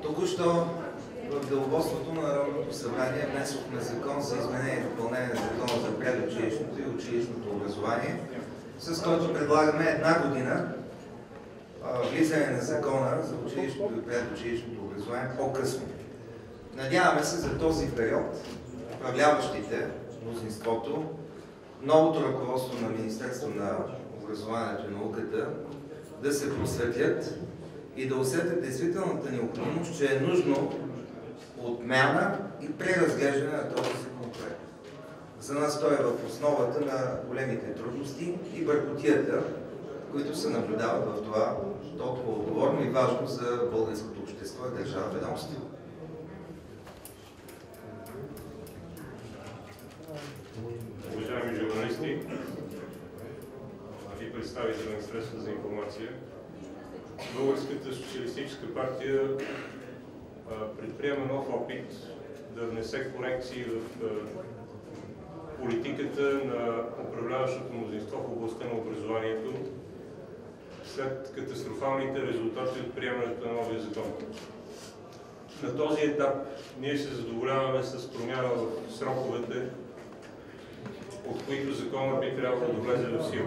Току-що в деловодството на Народното събрание внесохме закон за изменение и допълнение на Закона за предучилищното и училищното образование, с който предлагаме една година влизане на закона за училищното и предучилищното образование по-късно. Надяваме се за този период управляващите, мнозинството, новото ръководство на Министерството на образованието и науката да се просветлят и да усетят действителната необходимост, че е нужно отмяна и преразглеждане на този законопроект. За нас той е в основата на големите трудности и бъркотията, които се наблюдават в това толкова отговорно и важно за българското общество и държава ведомство. Уважаеми журналисти и представители на средства за информация, Българската социалистическа партия предприема нов опит да внесе корекции в политиката на управляващото мнозинство в областта на образованието след катастрофалните резултати от приемането на новия закон. На този етап ние се задоволяваме с промяна в сроковете, от които законът би трябвало да влезе в сила.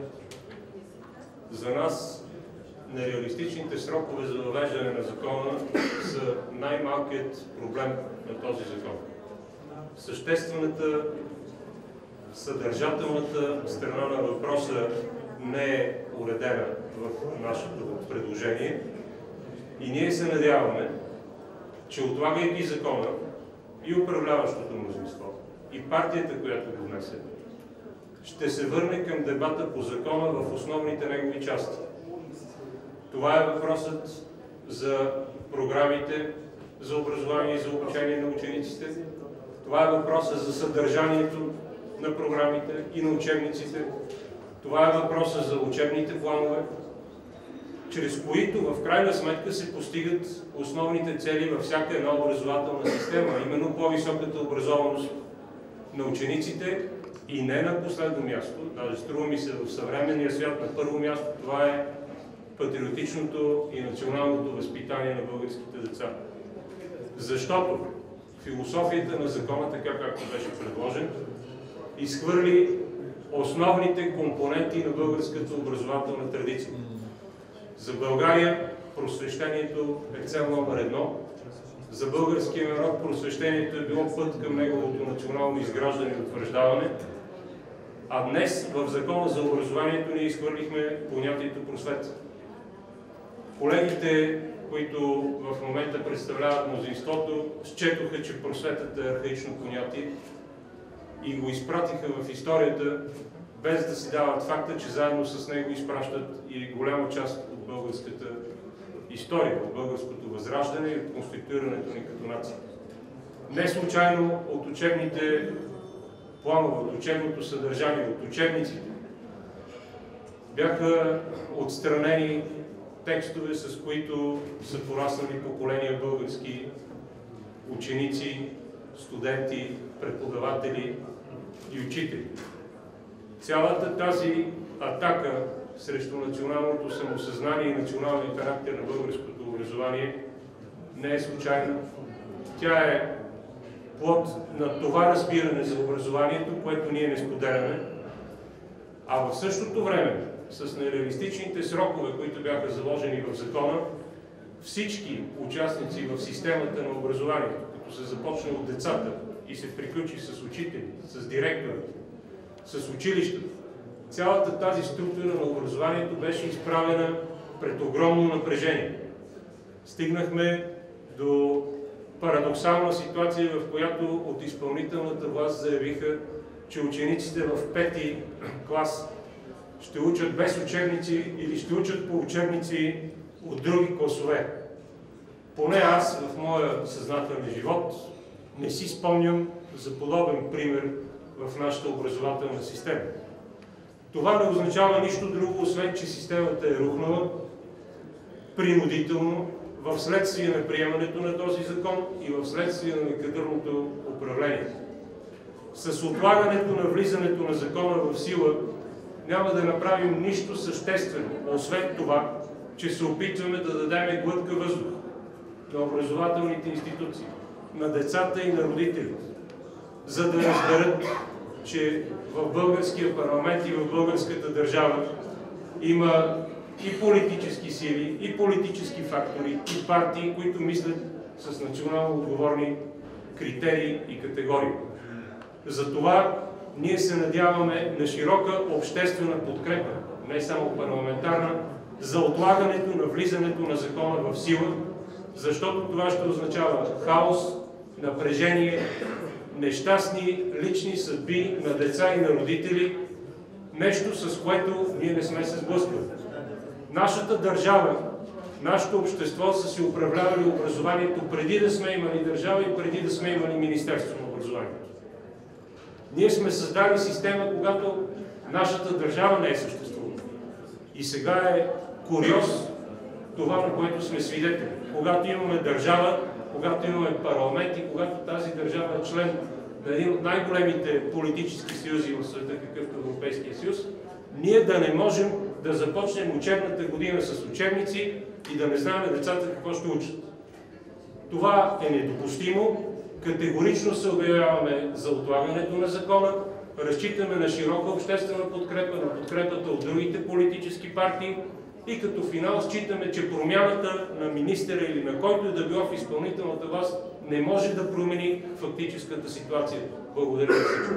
За нас нереалистичните срокове за въвеждане на закона са най-малкият проблем на този закон. Съществената, съдържателната страна на въпроса не е уредена в нашето предложение и ние се надяваме, че отлагайки закона и управляващото мнозинство, и партията, която го внесе, ще се върне към дебата по закона в основните негови части. Това е въпросът за програмите за образование и за обучение на учениците. Това е въпросът за съдържанието на програмите и на учебниците. Това е въпросът за учебните планове, чрез които в крайна сметка се постигат основните цели във всяка една образователна система, именно по-високата образованост на учениците и не на последно място, даже струва ми се в съвременния свят на първо място, това е патриотичното и националното възпитание на българските деца. Защото философията на закона, така както беше предложен, изхвърли основните компоненти на българската образователна традиция. За България просвещението е цел номер едно. За българския народ просвещението е било път към неговото национално изграждане и утвърждаване. А днес в Закона за образованието ние изхвърлихме понятието просвета. Колегите, които в момента представляват мнозинството, счетоха, че просветата е архаично понятие и го изпратиха в историята, без да си дават факта, че заедно с него изпращат и голяма част от българската история, от българското възраждане и от конституирането ни като нация. Не случайно от учебните планове, от учебното съдържание, от учебниците бяха отстранени текстове, с които са пораснали поколения български ученици, студенти, преподаватели и учители. Цялата тази атака срещу националното самосъзнание и националния характер на българското образование не е случайна. Тя е плод на това разбиране за образованието, което ние не споделяме, а в същото време с нереалистичните срокове, които бяха заложени в закона, всички участници в системата на образованието, като се започне от децата и се приключи с учители, с директорите, с училищата, цялата тази структура на образованието беше изправена пред огромно напрежение. Стигнахме до парадоксална ситуация, в която от изпълнителната власт заявиха, че учениците в 5-ти клас ще учат без учебници или ще учат по учебници от други класове. Поне аз в моя съзнателен живот не си спомням за подобен пример в нашата образователна система. Това не означава нищо друго, освен че системата е рухнала принудително в следствие на приемането на този закон и в следствие на некадърното управление. С отлагането на влизането на закона в сила няма да направим нищо съществено, освен това, че се опитваме да дадем глътка въздух на образователните институции, на децата и на родителите, за да разберат, че в българския парламент и в българската държава има и политически сили, и политически фактори, и партии, които мислят с национално отговорни критерии и категории. Затова ние се надяваме на широка обществена подкрепа, не само парламентарна, за отлагането на влизането на закона в сила, защото това ще означава хаос, напрежение, нещастни лични съдби на деца и на родители, нещо с което ние не сме се сблъсквали. Нашата държава, нашето общество са си управлявали образованието преди да сме имали държава и преди да сме имали Министерство на образованието. Ние сме създали система, когато нашата държава не е съществувала. И сега е куриоз това, на което сме свидетели. Когато имаме държава, когато имаме парламент и когато тази държава е член на един от най-големите политически съюзи в света, какъвто Европейския съюз, ние да не можем да започнем учебната година с учебници и да не знаем децата какво ще учат. Това е недопустимо. Категорично се обявяваме за отлагането на закона, разчитаме на широка обществена подкрепа, на подкрепата от другите политически партии и като финал считаме, че промяната на министъра или на който да било в изпълнителната власт не може да промени фактическата ситуация. Благодаря за всичко.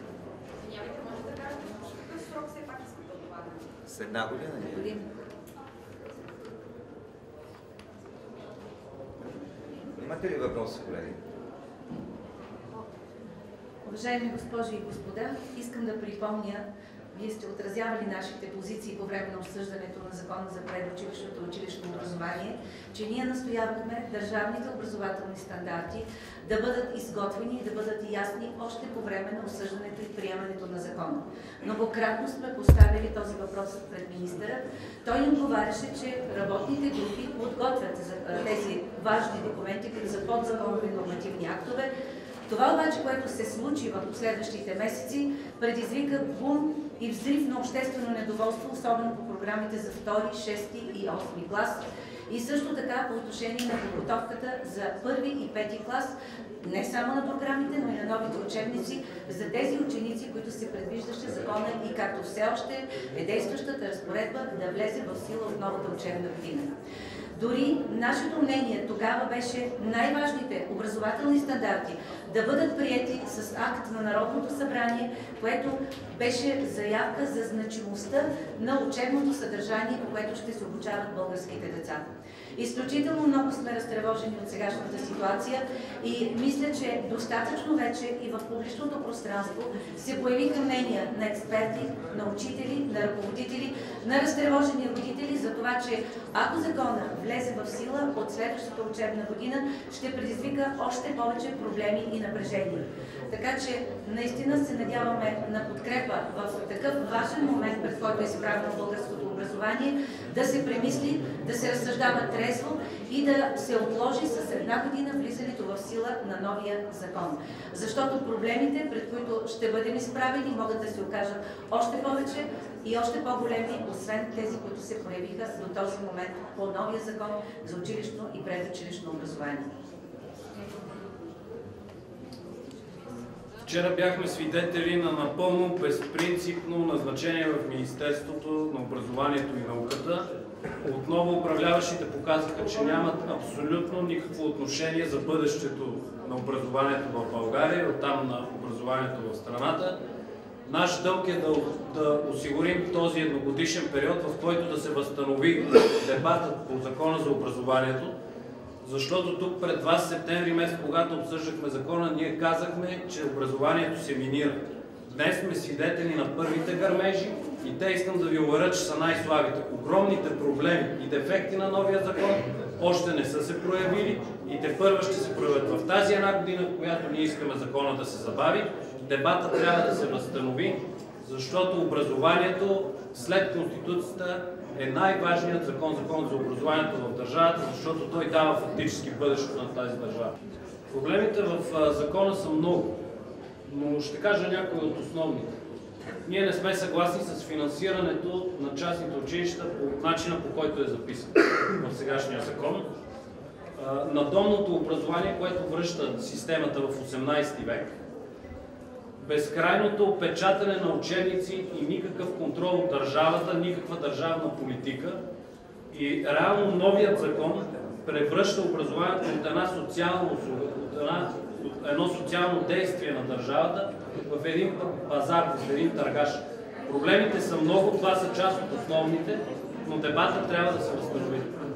С една година. Имате ли въпроси, колеги? Уважаеми госпожи и господа, искам да припомня, вие сте отразявали нашите позиции по време на обсъждането на Закона за предучилищното и училищно образование, че ние настоявахме държавните образователни стандарти да бъдат изготвени и да бъдат ясни още по време на обсъждането и приемането на закона. Многократно сме поставили този въпрос пред министъра. Той ни отговаряше, че работните групи подготвят тези важни документи, които са подзаконови нормативни актове. Това обаче, което се случи в последващите месеци, предизвика бум и взрив на обществено недоволство, особено по програмите за 2, 6 и 8 клас. И също така по отношение на подготовката за 1 и 5 клас, не само на програмите, но и на новите учебници за тези ученици, които се предвиждаше закона и както все още е действащата разпоредба да влезе в сила от новата учебна година. Дори нашето мнение тогава беше най-важните образователни стандарти да бъдат приети с акт на Народното събрание, което беше заявка за значимостта на учебното съдържание, по което ще се обучават българските деца. Изключително много сме разтревожени от сегашната ситуация и мисля, че достатъчно вече и в публичното пространство се появиха мнения на експерти, на учители, на ръководители, на разтревожени родители за това, че ако закона влезе в сила от следващата учебна година, ще предизвика още повече проблеми и напрежение. Така че наистина се надяваме на подкрепа в такъв важен момент, пред който е изправено българското образование, да се премисли, да се разсъждава трезво и да се отложи с една година влизането в сила на новия закон. Защото проблемите, пред които ще бъдем изправени, могат да се окажат още повече и още по-големи, освен тези, които се проявиха до този момент по новия закон за училищно и предучилищно образование. Вчера бяхме свидетели на напълно безпринципно назначение в Министерството на образованието и науката. Отново управляващите показаха, че нямат абсолютно никакво отношение за бъдещето на образованието в България, оттам на образованието в страната. Наш дълг е да осигурим този едногодишен период, в който да се възстанови дебатът по Закона за образованието, защото тук пред вас септември месец, когато обсъждахме закона, ние казахме, че образованието се минира. Днес сме свидетели на първите гърмежи и те, искам да ви уверя, че са най-слабите. Огромните проблеми и дефекти на новия закон още не са се проявили и тепърва ще се проявят. В тази една година, в която ние искаме закона да се забави, дебата трябва да се възстанови, защото образованието след Конституцията е най-важният закон за образованието в държавата, защото той дава фактически бъдещето на тази държава. Проблемите в закона са много, но ще кажа някои от основните. Ние не сме съгласни с финансирането на частните училища по начина, по който е записан в сегашния закон. надомното образование, което връща системата в 18 век, безкрайното печатане на учебници и никакъв контрол от държавата, никаква държавна политика. И реално новият закон превръща образованието от едно социално действие на държавата в един пазар, в един търгаш. Проблемите са много, това са част от основните, но дебата трябва да се възстанови.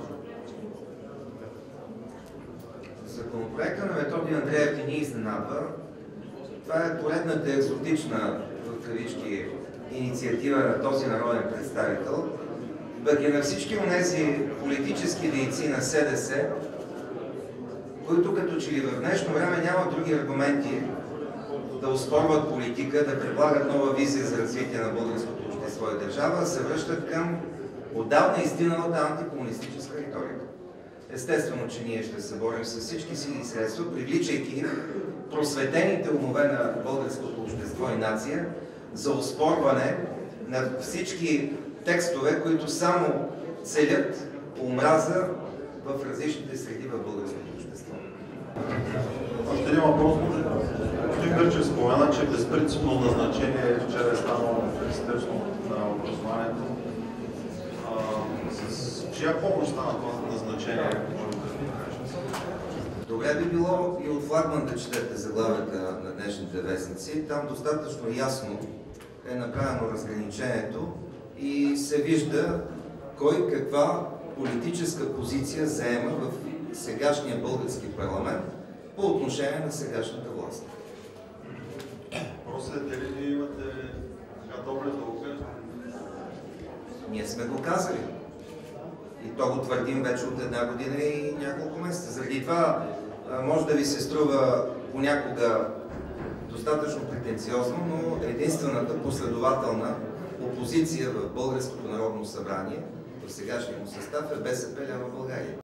Законопроекта на Методи Андреев не ни изненадва. Това е поредната екзотична, в кавички, инициатива на този народен представител, пък и на всички онези политически дейци на СДС, които като че ли в днешно време нямат други аргументи да оспорват политика, да предлагат нова визия за развитие на българското общество и държава, се връщат към отдавна изтиналата антикомунистическа риторика. Естествено, че ние ще се борим с всички сили и средства, привличайки просветените умове на българското общество и нация за оспорване на всички текстове, които само целят омраза в различните среди в българското общество. Още един въпрос. Господин Гърчев спомена, че безпринципно назначение вчера е станало в Министерството на образованието. С чия помощ стана това назначение? Добре би било и от флагман да четете заглавията на днешните вестници. Там достатъчно ясно е направено разграничението и се вижда кой каква политическа позиция заема в сегашния български парламент по отношение на сегашната власт. Въпросът е дали имате добре да го кажете? Ние сме го казали. И то го твърдим вече от 1 година и няколко месеца. Заради това може да ви се струва понякога достатъчно претенциозно, но единствената последователна опозиция в Българското народно събрание в сегашния му състав е БСП лява България.